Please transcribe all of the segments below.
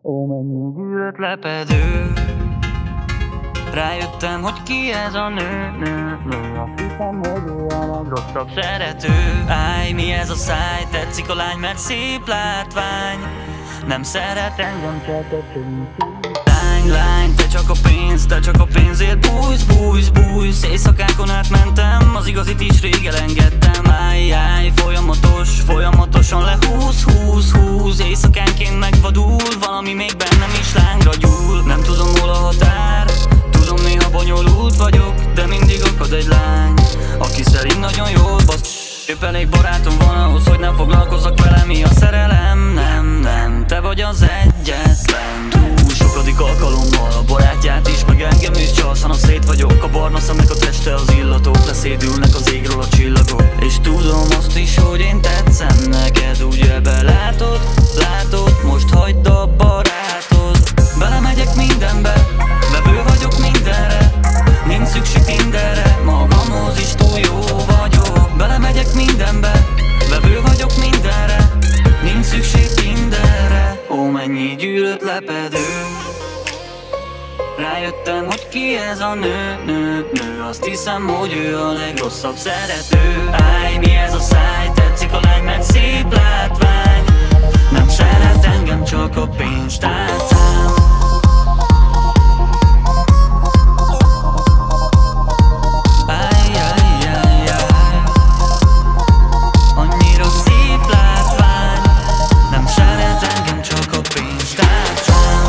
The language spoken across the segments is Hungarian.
Ó, mennyi gyűlölt lepedő. Rájöttem, hogy ki ez a nő. Azt hiszem, hogy ő a legrosszabb szerető. Állj, mi ez a száj, tetszik a lány, mert szép látvány. Nem szeret engem, csak a lány, te csak a pénzért bújsz. Éjszakákon átmentem, az igazit is rég elengedtem. Állj, folyamatosan lehúz. Éjszakánként megvadul, valami még bennem is lángra gyúl. Nem tudom, hol a határ, tudom, néha bonyolult vagyok, de mindig akad egy lány, aki szerint nagyon jól basz. Épp elég barátom van ahhoz, hogy nem foglalkozzak vele, mi a szerelem. Nem, te vagy az egyetlen. Túl sokadik alkalommal a barátját is, meg engem is csalsz, hanem szét vagyok. A barna szemnek a teste, az illatok leszédülnek az égről a csillagok. És tudom azt is, hogy én tetszem neked, ugye belátod, most hagyd a barátod. Belemegyek mindenbe, vevő vagyok mindenre, nincs szükség Tinderre, magamhoz is túl jó vagyok. Belemegyek mindenbe, vevő vagyok mindenre, nincs szükség Tinderre. Ó, mennyi gyűlölt lepedő. Rájöttem, hogy ki ez a nő. Azt hiszem, hogy ő a legrosszabb szerető. Állj, mi ez a száj, tetszik a lány, mert szép látvány. Nem szeret engem, csak a pénztárcám. Annyira szép látvány. Nem szeret engem, csak a pénztárcám.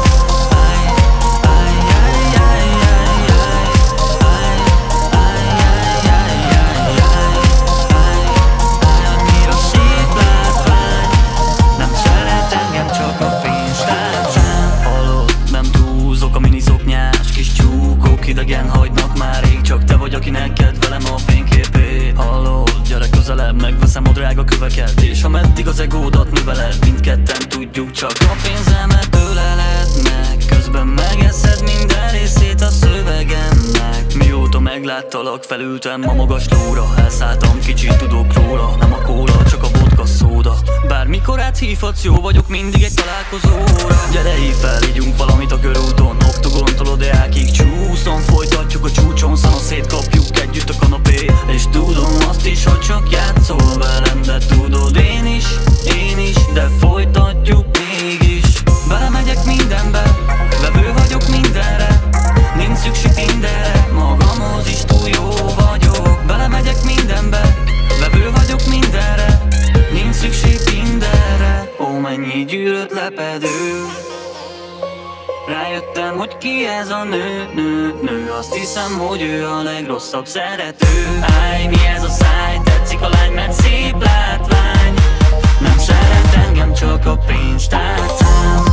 Annyira szép látvány. Nem szeret engem, csak a pénztárcám. Hallod, nem túlzok, a miniszoknyás kis tyúkok idegen hagynak már rég. Csak te vagy, akinek kedvelem a fényképét. Hallod, gyere közelebb, megveszem a drága köveket, és ameddig az egódat műveled, mindketten tudjuk, csak a pénzemet tőleled meg. Közben megeszed minden részét a szövegemnek. Mióta megláttalak, felültem a magas lóra. Elszálltam, kicsit tudok róla, nem a kóla, csak a vodka szóda. Bármikor áthívhatsz, jó vagyok mindig egy találkozóra. Gyere, hívj fel, ígyunk valamit a körúton, Oktogontól Odeákig csúszom. Folytatjuk a csúcson, szana szétkapjuk együtt a kanapé. És tudom azt is, hogy csak játszol velem, de tudod én is, de folytatjuk mégis. Belemegyek mindenbe, vevő vagyok mindenre, nincs szükség Tinderre, magamhoz is túl jó vagyok. Belemegyek mindenbe, vevő vagyok mindenre, nincs szükség Tinderre. Ó, mennyi gyűlölt lepedő. Rájöttem, hogy ki ez a nő. Azt hiszem, hogy ő a legrosszabb szerető. Állj, mi ez a száj, tetszik a lány, mert szép látvány. Nem szeret engem, csak a pénztárcám.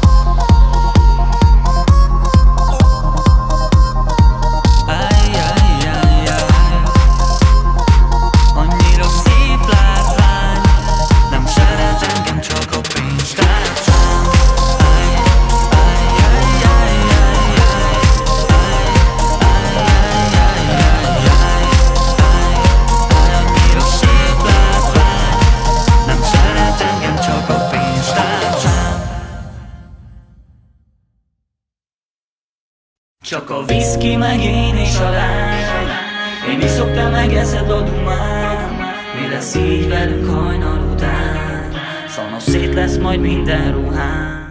Annyira szép látvány. Nem szeret engem, csak a pénztárcám. Csak a viszki, meg én és a lány. Én iszok, te megeszed a dumán. Mi lesz így velünk hajnal után? Szana szét lesz majd minden ruhán.